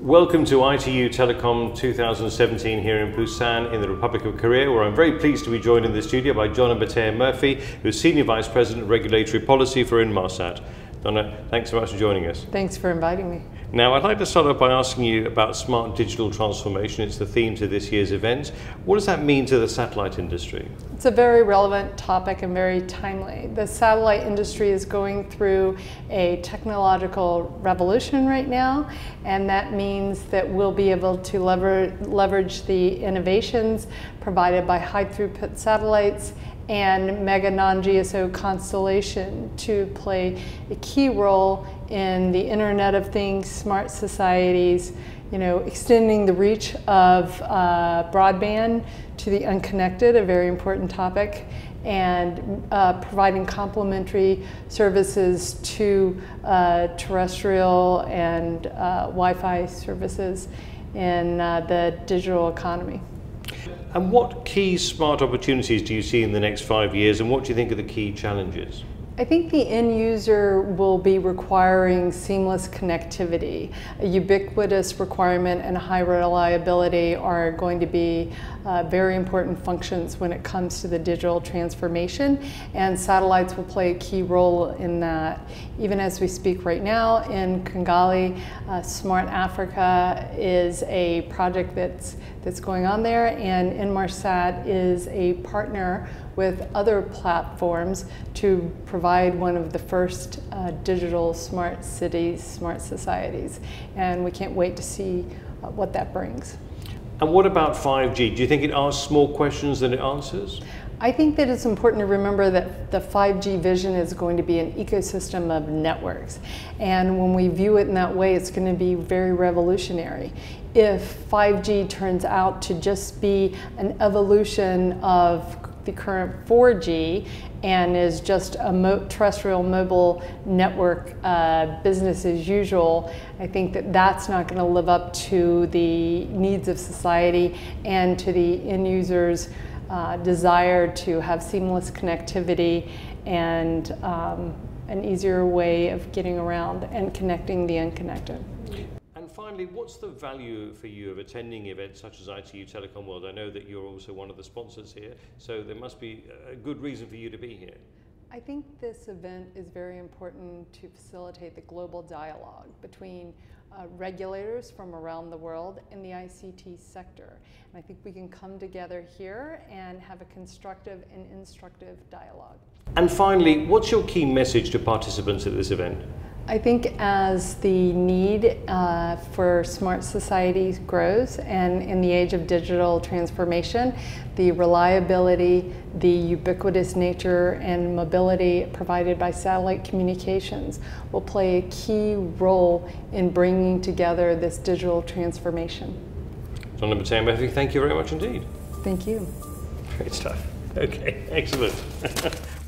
Welcome to ITU Telecom 2017 here in Busan in the Republic of Korea, where I'm very pleased to be joined in the studio by Donna Bataille-Murphy, who's Senior Vice President of Regulatory Policy for Inmarsat. Donna, thanks so much for joining us. Thanks for inviting me. Now, I'd like to start off by asking you about smart digital transformation. It's the theme to this year's event. What does that mean to the satellite industry? It's a very relevant topic and very timely. The satellite industry is going through a technological revolution right now, and that means that we'll be able to leverage the innovations provided by high throughput satellites and mega non-GSO constellation to play a key role in the Internet of Things, smart societies, extending the reach of broadband to the unconnected, a very important topic, and providing complementary services to terrestrial and Wi-Fi services in the digital economy. And what key smart opportunities do you see in the next 5 years, and what do you think are the key challenges? I think the end user will be requiring seamless connectivity. A ubiquitous requirement and high reliability are going to be very important functions when it comes to the digital transformation, and satellites will play a key role in that. Even as we speak right now in Kigali, Smart Africa is a project that's going on there, and Inmarsat is a partner with other platforms to provide one of the first digital smart cities, smart societies. And we can't wait to see what that brings. And what about 5G? Do you think it asks more questions than it answers? I think that it's important to remember that the 5G vision is going to be an ecosystem of networks. And when we view it in that way, it's going to be very revolutionary. If 5G turns out to just be an evolution of the current 4G and is just a terrestrial mobile network business as usual, I think that that's not going to live up to the needs of society and to the end users' desire to have seamless connectivity and an easier way of getting around and connecting the unconnected. Finally, what's the value for you of attending events such as ITU Telecom World? I know that you're also one of the sponsors here, so there must be a good reason for you to be here. I think this event is very important to facilitate the global dialogue between regulators from around the world in the ICT sector. And I think we can come together here and have a constructive and instructive dialogue. And finally, what's your key message to participants at this event? I think as the need for smart societies grows, and in the age of digital transformation, the reliability, the ubiquitous nature and mobility provided by satellite communications will play a key role in bringing together this digital transformation. Donna Bataille-Murphy, thank you very much indeed. Thank you. Great stuff. Okay, excellent.